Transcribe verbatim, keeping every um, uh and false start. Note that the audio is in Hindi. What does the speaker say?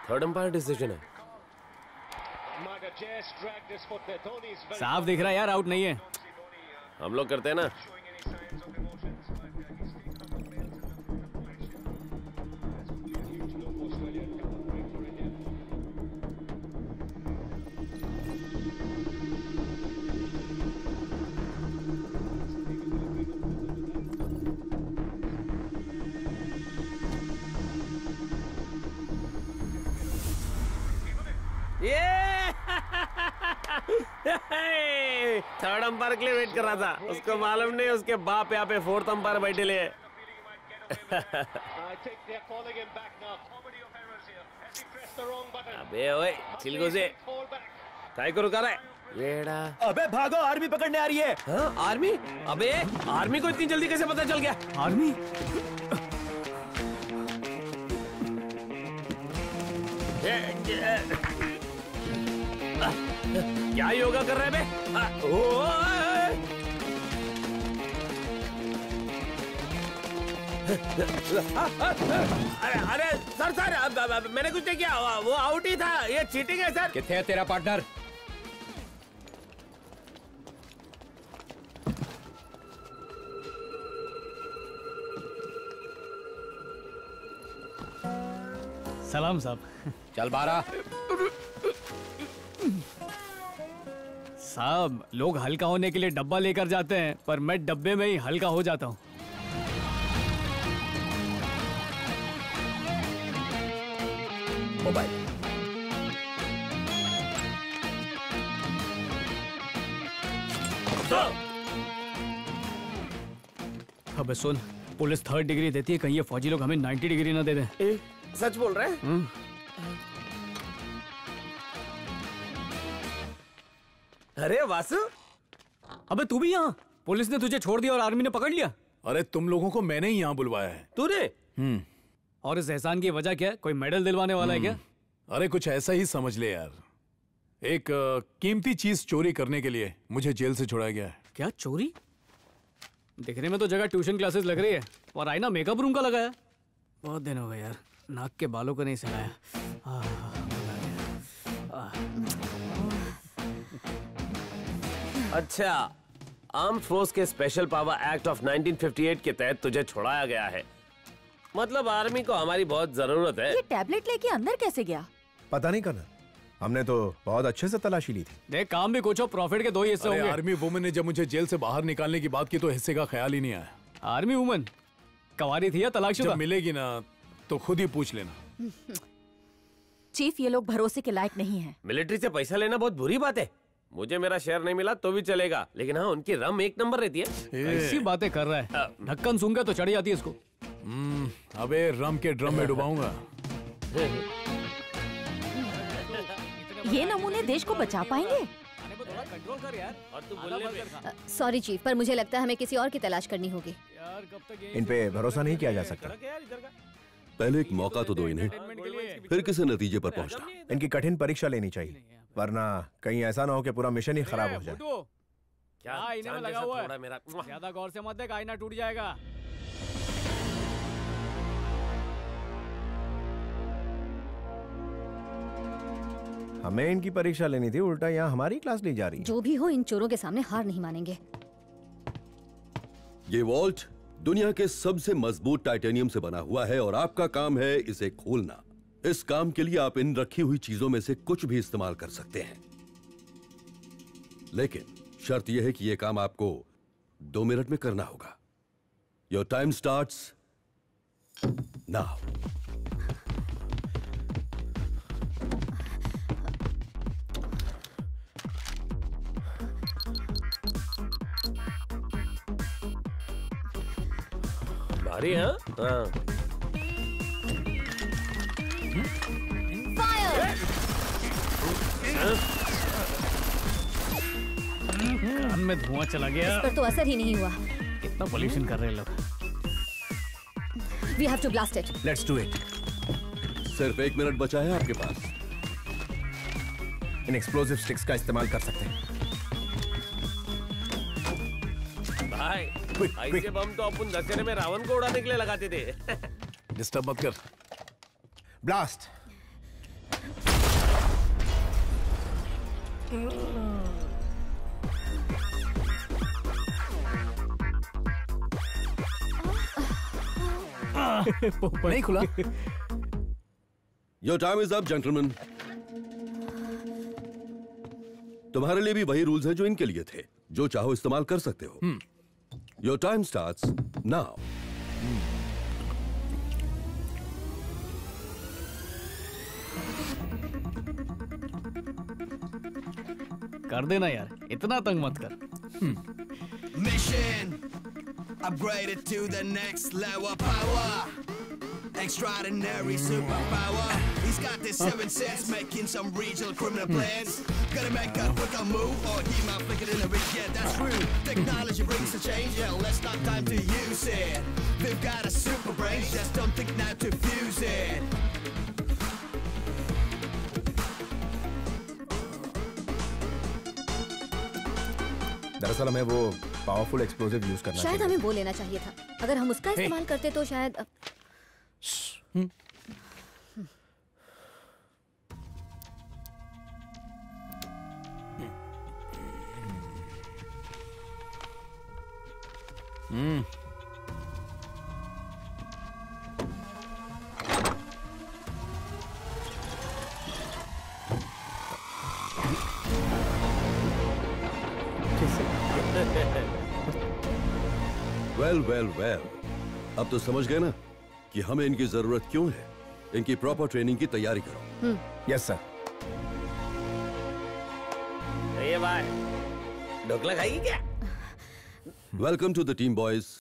थर्ड अंपायर डिसीजन है। साफ दिख रहा है यार, आउट नहीं है। हम लोग करते हैं ना। थर्ड अंपायर के लिए वेट कर रहा था, उसको मालूम नहीं उसके बाप यहाँ पे फोर्थ अंपायर बैठे ले। अबे ओए चिलगो से काय को रुका रहा है? येड़ा। अबे भागो, आर्मी पकड़ने आ रही है। हाँ आर्मी? अबे आर्मी को इतनी जल्दी कैसे पता चल गया? आर्मी? क्या योगा कर रहे हैं बे? ओ, अरे अरे सर सर मैंने कुछ नहीं किया, वो आउट ही था, ये चीटिंग है सर। किथे है तेरा पार्टनर? सलाम साहब। चल बारह। साहब लोग हल्का होने के लिए डब्बा लेकर जाते हैं, पर मैं डब्बे में ही हल्का हो जाता हूँ। मोबाइल। अबे सुन, पुलिस थर्ड डिग्री देती है, कहीं ये फौजी लोग हमें नाइन्टी डिग्री ना दे दें। ए, सच बोल रहे हैं? अरे वासु, अबे तू भी यहाँ? पुलिस ने तुझे छोड़ दिया और आर्मी ने पकड़ लिया? अरे तुम लोगों को मैंने ही यहाँ बुलवाया है। तूने? हम्म। और इस एहसान की वजह क्या है? कोई मेडल दिलवाने वाला है क्या? अरे कुछ ऐसा ही समझ ले यार। एक आ, कीमती चीज चोरी करने के लिए मुझे जेल से छुड़ाया गया है। क्या चोरी? दिखने में तो जगह ट्यूशन क्लासेस लग रही है, और आईना मेकअप रूम का लगा है। बहुत दिन हो गए यार, नाक के बालों को नहीं सड़ाया। अच्छा, आर्म्ड फोर्स के special power act of nineteen fifty eight के तहत तुझे छुड़ाया गया है। मतलब आर्मी को हमारी बहुत जरूरत है। ये टैबलेट लेके अंदर कैसे गया? पता नहीं करना, हमने तो बहुत अच्छे से तलाशी ली थी। देख काम भी कुछ हो, प्रॉफिट के दो ही हिस्से होंगे। आर्मी वुमन ने जब मुझे जेल से बाहर निकालने की बात की तो हिस्से का ख्याल ही नहीं आया। आर्मी वुमन कवारी थी या तलाकशुदा? जब मिलेगी ना तो खुद ही पूछ लेना। चीफ, ये लोग भरोसे के लायक नहीं हैं। मिलिट्री से पैसा लेना बहुत बुरी बात है। मुझे मेरा शेयर नहीं मिला तो भी चलेगा, लेकिन हाँ उनकी रम एक नंबर रहती है। ऐसी बातें कर रहा है, ढक्कन सूंघा तो चढ़ जाती है इसको। अबे रम के ड्रम में डुबाऊंगा। ये नमूने देश को बचा पाएंगे? सॉरी चीफ, पर मुझे लगता है हमें किसी और की तलाश करनी होगी। इन पे भरोसा नहीं किया जा सकता। पहले एक मौका तो दो इन्हें, फिर किसी नतीजे पर पहुंचना। इनकी कठिन परीक्षा लेनी चाहिए, वरना कहीं ऐसा ना हो कि पूरा मिशन ही खराब हो जाए। क्या आईने में लगा हुआ है? मेरा ज्यादा गौर से मत देख, आईना टूट जाएगा। हमें इनकी परीक्षा लेनी थी, उल्टा यहाँ हमारी क्लास ली जा रही है। जो भी हो, इन चोरों के सामने हार नहीं मानेंगे। ये वॉल्ट दुनिया के सबसे मजबूत टाइटेनियम से बना हुआ है और आपका काम है इसे खोलना। इस काम के लिए आप इन रखी हुई चीजों में से कुछ भी इस्तेमाल कर सकते हैं, लेकिन शर्त यह है कि यह काम आपको दो मिनट में करना होगा। Your time starts now. भारी है? हाँ। कान में धुआं चला गया। इस पर तो असर ही नहीं हुआ। कितना पोल्यूशन कर रहे हैं लोग। We have to blast it. Let's do it. सिर्फ एक मिनट बचा है आपके पास। इन एक्सप्लोसिव स्टिक्स का इस्तेमाल कर सकते हैं। भाई, ऐसे बम तो अपन दशहरे में रावण को उड़ाने के लिए लगाते थे। डिस्टर्ब मत कर। ब्लास्ट। नहीं खुला। Your time is up gentleman. तुम्हारे लिए भी वही रूल्स हैं जो इनके लिए थे। जो चाहो इस्तेमाल कर सकते हो। Your time starts now. कर देना यार, इतना तंग मत कर। Mission upgraded to the next level power. Extraordinary superpower. He's got this seven sense, making some regional criminal plans. Gonna make a quicker move, or he might flick it in a bit. Yeah, that's true. Technology brings a change. Yeah, let's not time to use it. We've got a super brain, just don't think now to fuse it. दरअसल हमें वो पावरफुल एक्सप्लोसिव यूज करना शायद चाहिए। हमें वो लेना चाहिए था। अगर हम उसका इस्तेमाल करते तो शायद हम्म वेल वेल वेल, अब तो समझ गए ना कि हमें इनकी जरूरत क्यों है। इनकी प्रॉपर ट्रेनिंग की तैयारी करो। Yes sir. ये भाई ढोकला खाएगी क्या? Welcome to the team boys.